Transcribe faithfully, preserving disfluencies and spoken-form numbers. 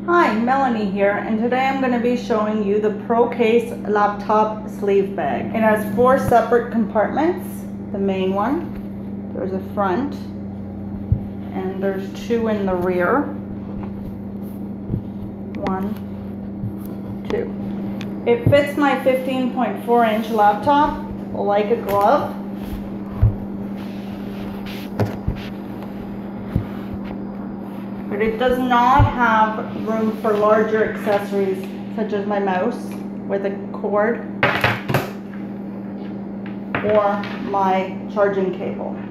Hi, Melanie here, and today I'm going to be showing you the Procase laptop sleeve bag. It has four separate compartments. The main one, there's a front, and there's two in the rear. One, two. It fits my fifteen point four inch laptop like a glove. But it does not have room for larger accessories such as my mouse with a cord or my charging cable.